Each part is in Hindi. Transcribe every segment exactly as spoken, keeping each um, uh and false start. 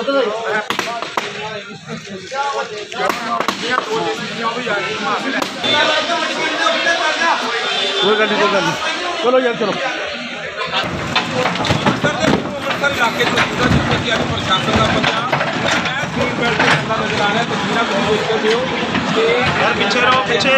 चलो यार चलो इलाके प्रशासन का बंदा स्क्रीन बेल्ट पे नजर आ रहा है। तस्वीरें तुम देख सकते हो पीछे रहो पीछे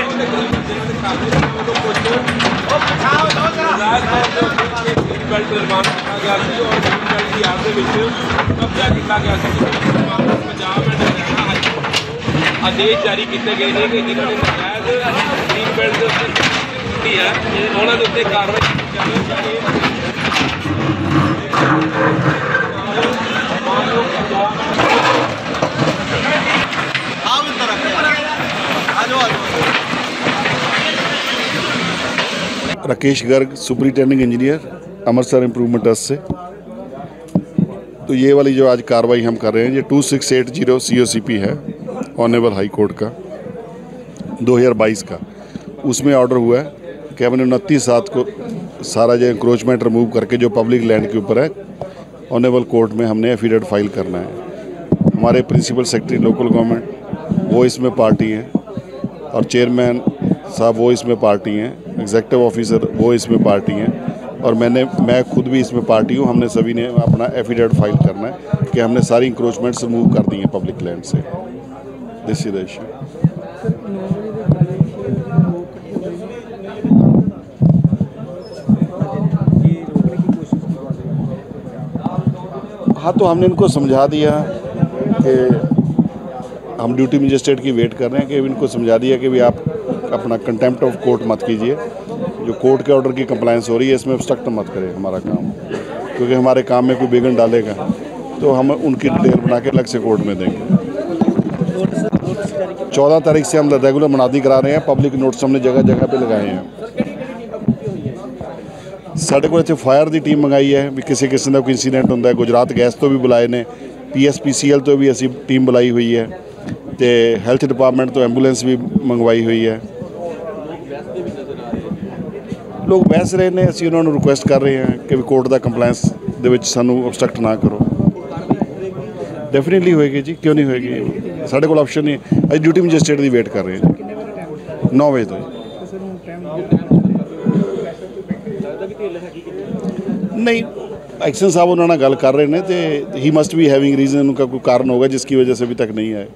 बेल्ट निर्माण किया गया और ग्रीन बेल्ट की याद कब्जा किया गया पंजाब एंड हरियाणा हाईकोर्ट आदेश जारी किए गए हैं कि जिन्होंने नजायज ग्रीन बेल्ट की है उन्होंने उत्ते कार्रवाई की जाए। Rakesh Garg superintending engineer Amritsar improvement trust से। तो ये वाली जो आज कार्रवाई हम कर रहे हैं ये two six eight zero C O C P है ऑनरेबल हाई कोर्ट का दो हज़ार बाईस का। उसमें ऑर्डर हुआ है कि हमने उनतीस सात को सारा जो इंक्रोचमेंट रिमूव करके जो पब्लिक लैंड के ऊपर है ऑनरेबल कोर्ट में हमने एफिडेविट फाइल करना है। हमारे प्रिंसिपल सेक्रेटरी लोकल गवर्नमेंट वो इसमें पार्टी हैं और चेयरमैन साहब वो इसमें पार्टी हैं, एग्जीक्यूटिव ऑफिसर वो इसमें पार्टी हैं और मैंने मैं खुद भी इसमें पार्टी हूँ। हमने सभी ने अपना एफिडेविट फाइल करना है कि हमने सारी इंक्रोचमेंट्स रिमूव कर दी हैं पब्लिक लैंड से। This is the issue. हाँ, तो हमने इनको समझा दिया कि हम ड्यूटी मजिस्ट्रेट की वेट कर रहे हैं कि इनको समझा दिया कि भी आप अपना कंटेम्प्ट ऑफ कोर्ट मत कीजिए। जो कोर्ट के ऑर्डर की कंप्लायंस हो रही है इसमें ऑब्स्ट्रक्ट मत करें हमारा काम, क्योंकि हमारे काम में कोई विघ्न डालेगा तो हम उनकी डिटेल बना के अलग से कोर्ट में देंगे। चौदह तारीख से हम रेगुलर मनादी करा रहे हैं। पब्लिक नोटिस हमने जगह जगह पे लगाए हैं। साढ़े को इतने फायर की टीम मंगाई है भी किसी किस्म का कोई इंसीडेंट होंगे। गुजरात गैस तो भी बुलाए ने, P S P C L तो भी असी टीम बुलाई हुई है, तो हैल्थ डिपार्टमेंट तो एंबूलेंस भी मंगवाई हुई है। लोग बहस रहे हैं, असी उन्होंने रिक्वेस्ट कर रहे हैं कि कोर्ट का कंप्लायंस दे विच सानू ऑब्स्ट्रक्ट ना करो। डेफिनेटली होएगी जी, क्यों नहीं होएगी। साढ़े को ऑप्शन नहीं है। अभी ड्यूटी मजिस्ट्रेट की वेट कर रहे हैं नौ बजे तो नहीं। एक्शन साहब उन्होंने गल कर रहे हैं तो he must be having reason, उनका कोई कारण होगा जिसकी वजह से अभी तक नहीं आए।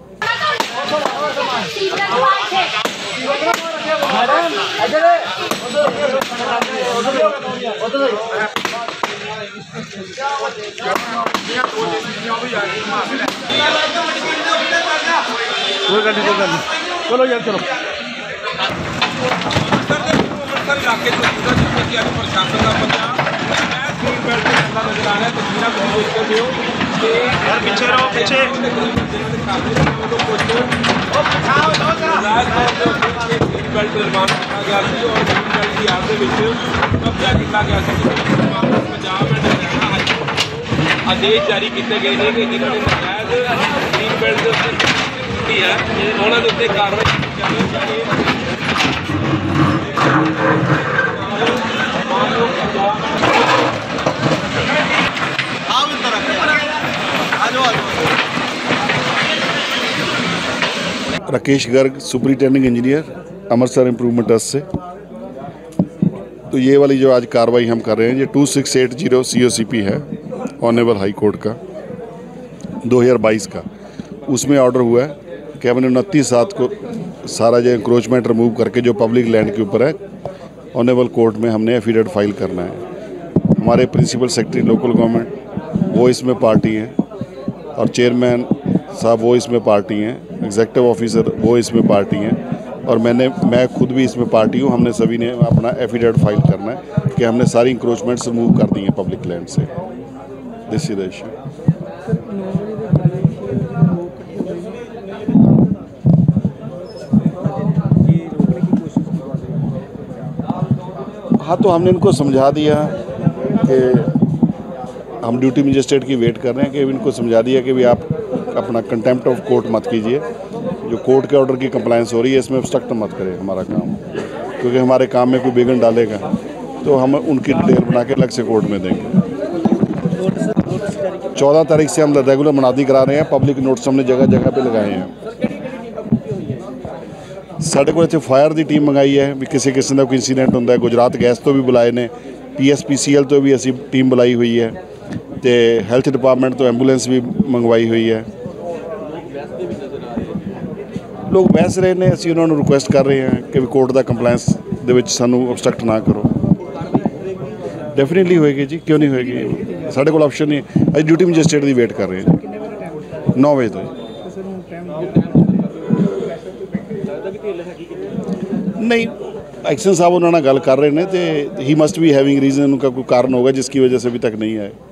चलो यार चलो इलाके प्रशासन का बंदा स्क्रीन बेल्ट पे नजर आ रहा है। तस्वीरें तुम देख सकते हो पीछे रहो पीछे बेल्ट निर्माण किया गया और ग्रीन बेल्ट की याद कब्जा किया गया पंजाब एंड हरियाणा हाईकोर्ट आदेश जारी किए गए हैं कि जिन्होंने नजायज ग्रीन बेल्ट की है उन्होंने उत्ते कार्रवाई की जाए। Rakesh Garg superintending engineer Amritsar improvement trust से। तो ये वाली जो आज कार्रवाई हम कर रहे हैं ये two six eight zero C O C P है ऑनरेबल हाई कोर्ट का दो हज़ार बाईस का। उसमें ऑर्डर हुआ है कि हमने उनतीस सात को सारा जो इंक्रोचमेंट रिमूव करके जो पब्लिक लैंड के ऊपर है ऑनरेबल कोर्ट में हमने एफिडेविट फाइल करना है। हमारे प्रिंसिपल सेक्रेटरी लोकल गवर्नमेंट वो इसमें पार्टी हैं और चेयरमैन साहब वो इसमें पार्टी हैं, एग्जीक्यूटिव ऑफिसर वो इसमें पार्टी हैं और मैंने मैं खुद भी इसमें पार्टी हूँ। हमने सभी ने अपना एफिडेविट फाइल करना है कि हमने सारी इंक्रोचमेंट्स रिमूव कर दी हैं पब्लिक लैंड से। This is the issue. हाँ, तो हमने इनको समझा दिया कि हम ड्यूटी मजिस्ट्रेट की वेट कर रहे हैं कि इनको समझा दिया कि भी आप अपना कंटेम्प्ट ऑफ कोर्ट मत कीजिए। जो कोर्ट के ऑर्डर की कंप्लायंस हो रही है इसमें ऑब्स्ट्रक्ट मत करें हमारा काम, क्योंकि हमारे काम में कोई विघ्न डालेगा तो हम उनकी डिटेल बना के अलग से कोर्ट में देंगे। चौदह तारीख से हम रेगुलर मुनादी करा रहे हैं। पब्लिक नोट्स हमने जगह जगह पे लगाए हैं। साढ़े को इत्थे फायर की टीम मंगाई है भी किसी किस्म का कोई इंसीडेंट होंदा है। गुजरात गैस तो भी बुलाए ने, P S P C L तो भी असी टीम बुलाई हुई है, तो हैल्थ डिपार्टमेंट तो एंबूलेंस भी मंगवाई हुई है। लोग बहस रहे हैं, असी उन्होंने रिक्वेस्ट कर रहे हैं कि कोर्ट का कंप्लायंस दे विच सानू ऑब्स्ट्रक्ट ना करो। डेफिनेटली होएगी जी, क्यों नहीं होएगी। साढ़े को ऑप्शन नहीं है। अभी ड्यूटी मजिस्ट्रेट की वेट कर रहे हैं नौ बजे तो। नहीं, एक्शन साहब उन्होंने गल कर रहे हैं तो he must be having reason, उनका कोई कारण होगा जिसकी वजह से अभी तक नहीं आए।